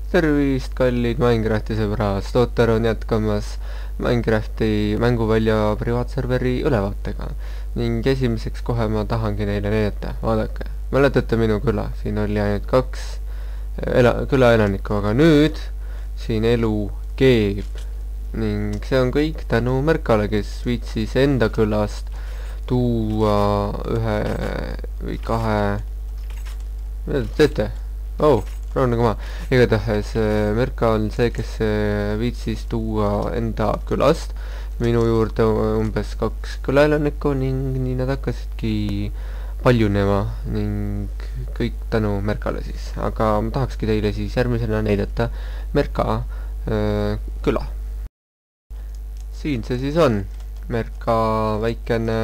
Tervist, kallid Minecrafti sõbrad, Stotter on jätkamas Minecrafti mänguvälja privaatserveri ülevaatega ning esimeseks kohe ma tahangi neile näidata, vaadake, mäletate minu küla, siin oli ainult kaks külaelanikku, aga nüüd siin elu keeb ning see on kõik tänu Merkale, kes viitsis enda külast tuua ühe või kahe, mida te teete? Rahunege maha. Igatahes Merka on see, kes viitsis tuua enda külast minu juurde umbes kaks külaelanikku ning nii nad hakkasidki paljunema ning kõik tänu Merkale siis. Aga ma tahakski teile siis järgmisena näidata Merka küla. Siin see siis on Merka väikene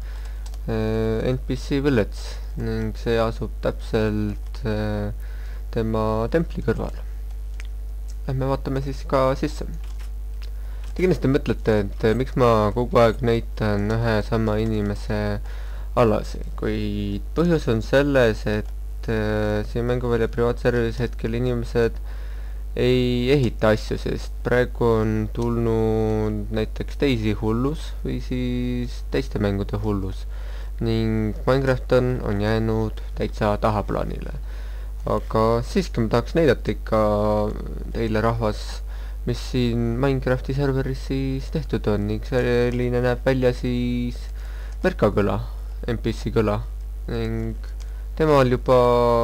NPC village ning see asub täpselt tema templi kõrval. Lähme vaatame siis ka sisse. Te kindlasti mõtlete, et miks ma kogu aeg näitan ühe sama inimese alasi, kuid põhjus on selles, et siin mänguvälja privaatserveris hetkel inimesed ei ehita asju, sest praegu on tulnud näiteks teisi hullus või siis teiste mängude hullus ning Minecraft on jäänud täitsa tahaplaanile. Aga siiski ma tahaks näidata ikka teile rahvas, mis siin Minecrafti serveris siis tehtud on ning selline näeb välja siis Merka küla, NPC küla ning temal juba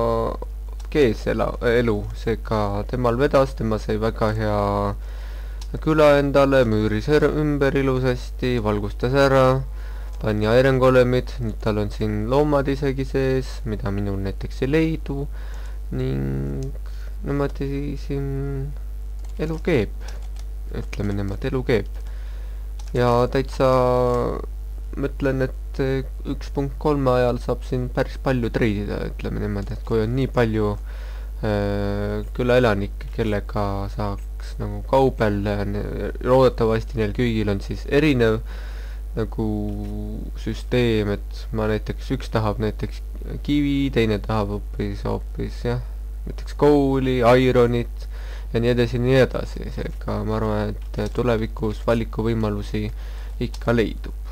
kees elu, seega temal vedas, tema sai väga hea küla endale, müüris ümber ilusasti, valgustas ära, pani iron golemid, nüüd tal on siin loomad isegi sees, mida minul näiteks ei leidu ning niimoodi siin elu keeb, ütleme niimoodi, elu keeb ja täitsa mõtlen, et 1.3 ajal saab siin päris palju treidida, ütleme niimoodi, et kui on nii palju külaelanikke, kellega saaks nagu kaubelda, loodetavasti neil kõigil on siis erinev nagu süsteem, et ma näiteks, üks tahab näiteks kivi, teine tahab hoopis jah, näiteks kooli, ironit ja nii edasi ja nii edasi, seega ma arvan, et tulevikus valikuvõimalusi ikka leidub.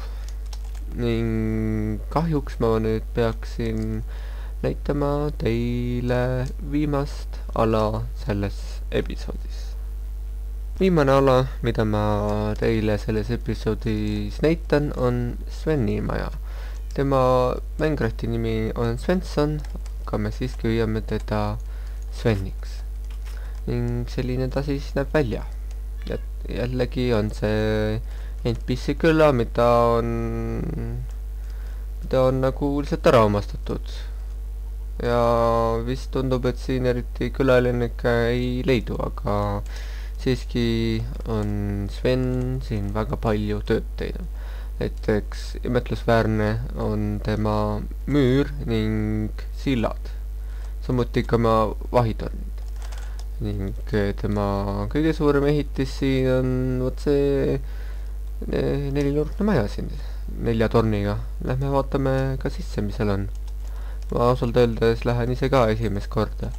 Ning kahjuks ma nüüd peaksin näitama teile viimast ala selles episoodis. Viimane ala, mida ma teile selles episoodis näitan, on Sveni maja. Tema Minecrafti nimi on Svensson, aga me siiski hüüame teda Sveniks. Ning selline ta siis näeb välja. Jällegi on see NPC küla, mida on nagu lihtsalt ära omastatud. Ja vist tundub, et siin eriti külaelanikke ei leidu, aga siiski on Sven siin väga palju tööd teinud. Näiteks imetlusväärne on tema müür ning sillad, samuti ka vahitornid. Ning tema kõige suurem ehitis siin on vot see nelinurkne maja siin 4 torniga. Lähme vaatame ka sisse, mis seal on. Ma ausalt öeldes lähen ise ka esimest korda.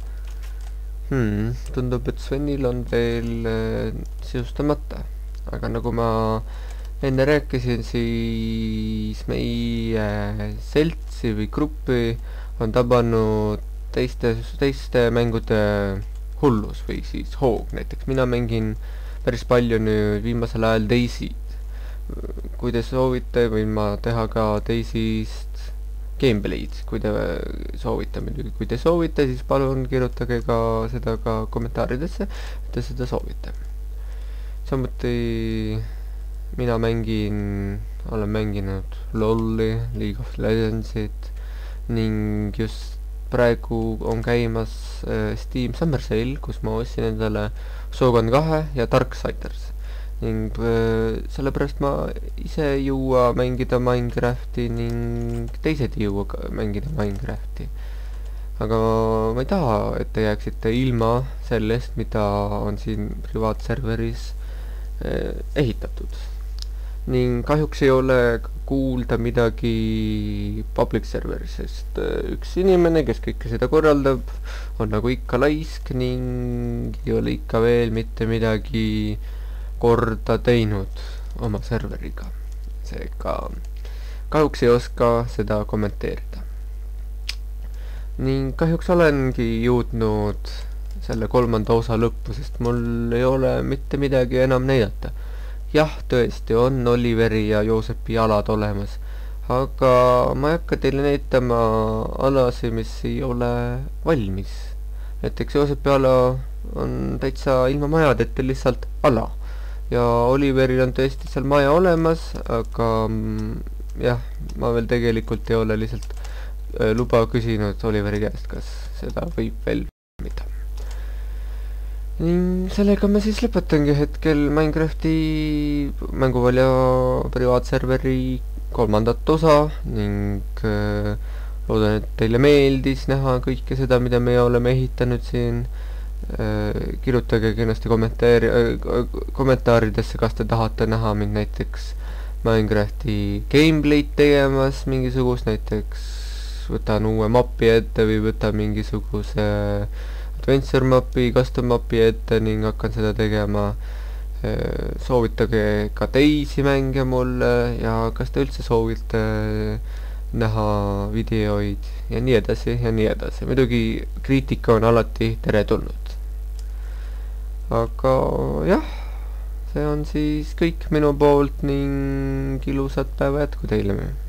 Tundub, et Svenil on veel sisustamata, aga nagu ma enne rääkisin, siis meie seltsi või gruppi on tabanud teiste mängude hullus või siis hoog. Näiteks mina mängin päris palju nüüd viimasel ajal Daisy't. Kui te soovite, võin ma teha ka Daisy'st gameplay'd, kui te soovite muidugi. Kui te soovite, siis palun kirjutage ka seda ka kommentaaridesse, et te seda soovite. Samuti mina olen mänginud LOL-i, League of Legends'it ning just praegu on käimas Steam Summer Sale, kus ma ostsin endale Shogun 2 ja Darksiders. Ning sellepärast ma ise ei jõua mängida Minecrafti ning teised ei jõua mängida Minecrafti. Aga ma ei taha, et te jääksite ilma sellest, mida on siin privaatserveris ehitatud. ning kahjuks ei ole kuulda midagi public serveris, sest üks inimene, kes kõike seda korraldab, on nagu ikka laisk ning ei ole ikka veel mitte midagi korda teinud oma serveriga. Seega kahjuks ei oska seda kommenteerida. Ning kahjuks olengi jõudnud selle 3. osa lõppu, sest mul ei ole mitte midagi enam näidata. Jah, tõesti on Oliveri ja Joosepi alad olemas, aga ma ei hakka teile näitama alasi, mis ei ole valmis. Näiteks Joosepi ala on täitsa ilma majadeta lihtsalt ala ja Oliveril on tõesti seal maja olemas, aga jah, ma veel tegelikult ei ole lihtsalt luba küsinud Oliveri käest, kas seda võib veel mida. Ning sellega ma siis lõpetangi hetkel Minecrafti mänguvälja privaatserveri 3. osa ning loodan, et teile meeldis näha kõike seda, mida me oleme ehitanud siin. Kirjutage kindlasti kommentaaridesse, kas te tahate näha mind näiteks Minecrafti gameplay'd tegemas mingisugust, näiteks võtan uue mapi ette või võtan mingisuguse adventure mapi, custom mapi ette ning hakkan seda tegema. Soovitage ka teisi mänge mulle ja kas te üldse soovite näha videoid ja nii edasi ja nii edasi. Muidugi kriitika on alati teretulnud. Aga jah, see on siis kõik minu poolt ning ilusat päeva jätku teile.